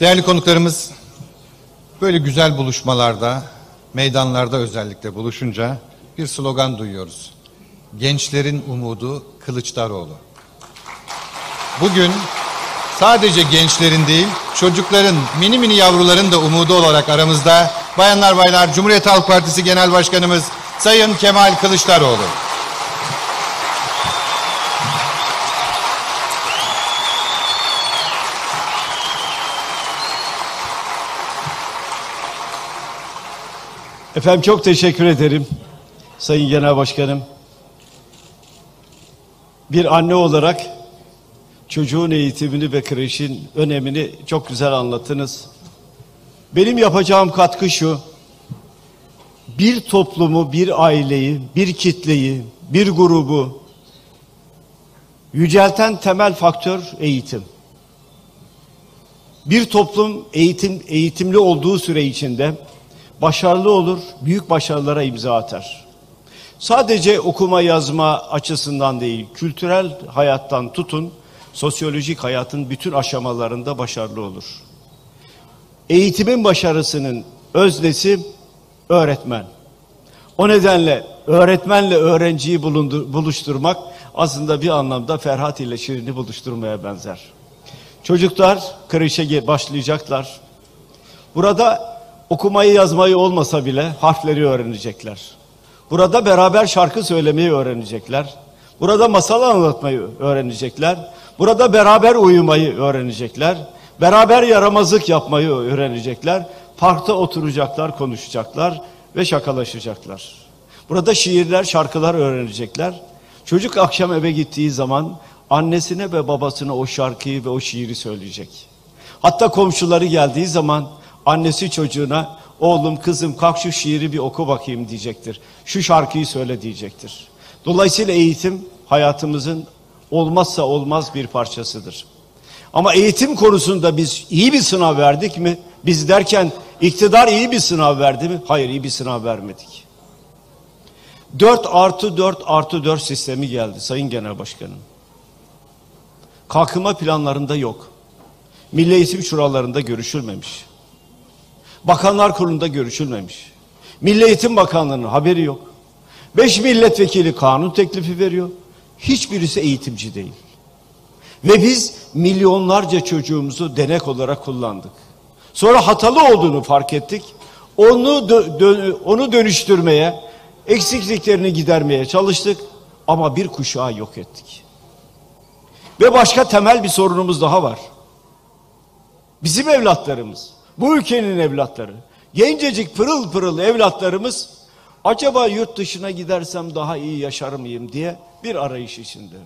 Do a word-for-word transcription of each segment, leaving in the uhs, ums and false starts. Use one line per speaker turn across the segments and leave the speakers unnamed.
Değerli konuklarımız, böyle güzel buluşmalarda, meydanlarda özellikle buluşunca bir slogan duyuyoruz. Gençlerin umudu Kılıçdaroğlu. Bugün sadece gençlerin değil, çocukların, mini mini yavruların da umudu olarak aramızda bayanlar baylar Cumhuriyet Halk Partisi Genel Başkanımız Sayın Kemal Kılıçdaroğlu.
Efendim çok teşekkür ederim Sayın Genel Başkanım. Bir anne olarak çocuğun eğitimini ve kreşin önemini çok güzel anlattınız. Benim yapacağım katkı şu: bir toplumu, bir aileyi, bir kitleyi, bir grubu yücelten temel faktör eğitim. Bir toplum eğitim eğitimli olduğu süre içinde başarılı olur, büyük başarılara imza atar. Sadece okuma yazma açısından değil, kültürel hayattan tutun, sosyolojik hayatın bütün aşamalarında başarılı olur. Eğitimin başarısının öznesi öğretmen. O nedenle öğretmenle öğrenciyi bulundur, buluşturmak aslında bir anlamda Ferhat ile Şirin'i buluşturmaya benzer. Çocuklar kreşe başlayacaklar. Burada okumayı yazmayı olmasa bile harfleri öğrenecekler. Burada beraber şarkı söylemeyi öğrenecekler. Burada masal anlatmayı öğrenecekler. Burada beraber uyumayı öğrenecekler. Beraber yaramazlık yapmayı öğrenecekler. Parkta oturacaklar, konuşacaklar ve şakalaşacaklar. Burada şiirler, şarkılar öğrenecekler. Çocuk akşam eve gittiği zaman annesine ve babasına o şarkıyı ve o şiiri söyleyecek. Hatta komşuları geldiği zaman annesi çocuğuna oğlum kızım kalk şu şiiri bir oku bakayım diyecektir. Şu şarkıyı söyle diyecektir. Dolayısıyla eğitim hayatımızın olmazsa olmaz bir parçasıdır. Ama eğitim konusunda biz iyi bir sınav verdik mi? Biz derken iktidar iyi bir sınav verdi mi? Hayır, iyi bir sınav vermedik. dört artı dört artı dört sistemi geldi Sayın Genel Başkanım. Kalkınma planlarında yok. Milli Eğitim Şuralarında görüşülmemiş. Bakanlar Kurulu'nda görüşülmemiş. Milli Eğitim Bakanlığı'nın haberi yok. Beş milletvekili kanun teklifi veriyor. Hiçbirisi eğitimci değil. Ve biz milyonlarca çocuğumuzu denek olarak kullandık. Sonra hatalı olduğunu fark ettik. Onu dö dö onu dönüştürmeye, eksikliklerini gidermeye çalıştık ama bir kuşağı yok ettik. Ve başka temel bir sorunumuz daha var. Bizim evlatlarımız, bu ülkenin evlatları, gencecik pırıl pırıl evlatlarımız acaba yurt dışına gidersem daha iyi yaşar mıyım diye bir arayış içinde.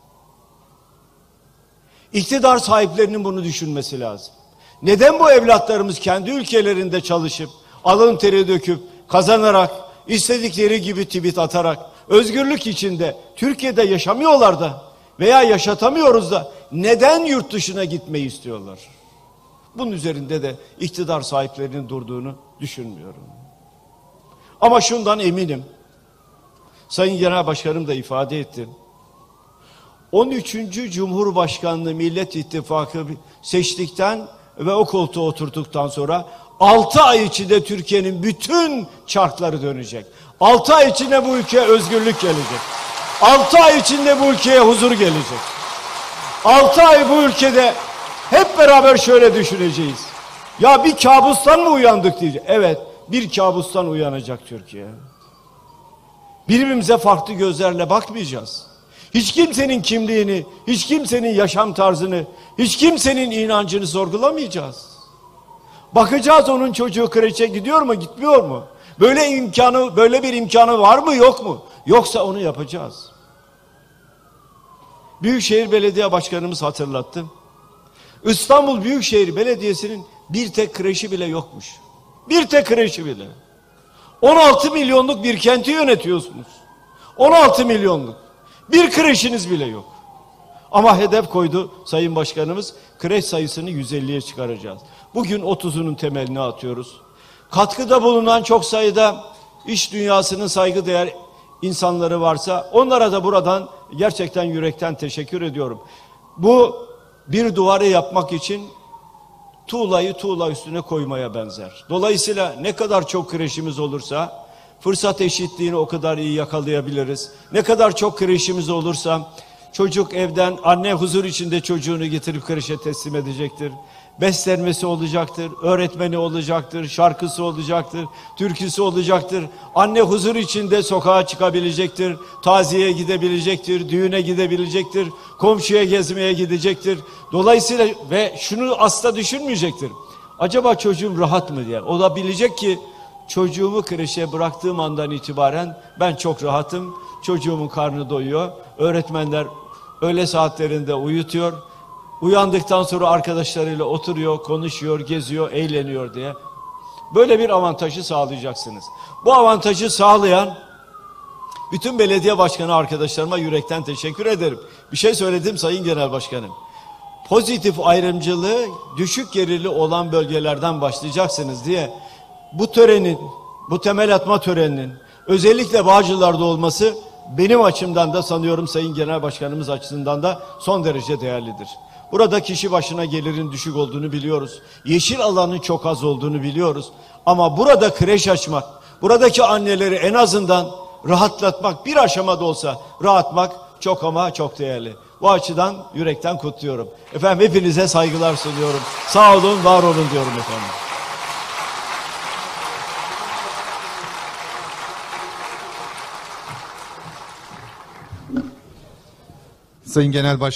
İktidar sahiplerinin bunu düşünmesi lazım. Neden bu evlatlarımız kendi ülkelerinde çalışıp, alın teri döküp, kazanarak, istedikleri gibi tweet atarak, özgürlük içinde Türkiye'de yaşamıyorlar da veya yaşatamıyoruz da neden yurt dışına gitmeyi istiyorlar? Bunun üzerinde de iktidar sahiplerinin durduğunu düşünmüyorum. Ama şundan eminim, Sayın Genel Başkanım da ifade etti. on üçüncü Cumhurbaşkanlığı Millet İttifakı seçtikten ve o koltuğa oturduktan sonra altı ay içinde Türkiye'nin bütün çarkları dönecek. altı ay içinde bu ülkeye özgürlük gelecek. altı ay içinde bu ülkeye huzur gelecek. altı ay bu ülkede hep beraber şöyle düşüneceğiz. Ya bir kabustan mı uyandık diyeceğiz. Evet, bir kabustan uyanacak Türkiye. Birbirimize farklı gözlerle bakmayacağız. Hiç kimsenin kimliğini, hiç kimsenin yaşam tarzını, hiç kimsenin inancını sorgulamayacağız. Bakacağız onun çocuğu kreşe gidiyor mu, gitmiyor mu? Böyle imkanı, böyle bir imkanı var mı, yok mu? Yoksa onu yapacağız. Büyükşehir Belediye Başkanımız hatırlattı. İstanbul Büyükşehir Belediyesi'nin bir tek kreşi bile yokmuş. Bir tek kreşi bile. on altı milyonluk bir kenti yönetiyorsunuz. on altı milyonluk. Bir kreşiniz bile yok. Ama hedef koydu Sayın Başkanımız, kreş sayısını yüz elliye çıkaracağız. Bugün otuzunun temelini atıyoruz. Katkıda bulunan çok sayıda iş dünyasının saygıdeğer insanları varsa onlara da buradan gerçekten yürekten teşekkür ediyorum. Bu bir duvarı yapmak için tuğlayı tuğla üstüne koymaya benzer. Dolayısıyla ne kadar çok kreşimiz olursa fırsat eşitliğini o kadar iyi yakalayabiliriz. Ne kadar çok kreşimiz olursa çocuk evden, anne huzur içinde çocuğunu getirip kreşe teslim edecektir. Beslenmesi olacaktır, öğretmeni olacaktır, şarkısı olacaktır, türküsü olacaktır. Anne huzur içinde sokağa çıkabilecektir, taziyeye gidebilecektir, düğüne gidebilecektir, komşuya gezmeye gidecektir. Dolayısıyla ve şunu asla düşünmeyecektir. Acaba çocuğum rahat mı diye. O da bilecek ki çocuğumu kreşe bıraktığım andan itibaren ben çok rahatım. Çocuğumun karnı doyuyor. Öğretmenler öğle saatlerinde uyutuyor. Uyandıktan sonra arkadaşlarıyla oturuyor, konuşuyor, geziyor, eğleniyor diye. Böyle bir avantajı sağlayacaksınız. Bu avantajı sağlayan bütün belediye başkanı arkadaşlarıma yürekten teşekkür ederim. Bir şey söyledim Sayın Genel Başkanım. Pozitif ayrımcılığı düşük gelirli olan bölgelerden başlayacaksınız diye bu törenin, bu temel atma töreninin özellikle Bağcılar'da olması benim açımdan da sanıyorum Sayın Genel Başkanımız açısından da son derece değerlidir. Burada kişi başına gelirin düşük olduğunu biliyoruz. Yeşil alanın çok az olduğunu biliyoruz. Ama burada kreş açmak, buradaki anneleri en azından rahatlatmak, bir aşamada olsa rahatmak çok ama çok değerli. Bu açıdan yürekten kutluyorum. Efendim hepinize saygılar sunuyorum. Sağ olun, var olun diyorum efendim.
Sayın Genel Başkanım.